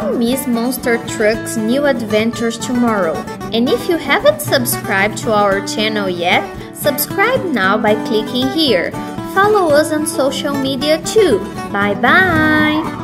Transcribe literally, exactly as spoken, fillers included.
Don't miss Monster Truck's new adventures tomorrow. And if you haven't subscribed to our channel yet, subscribe now by clicking here. Follow us on social media too. Bye bye!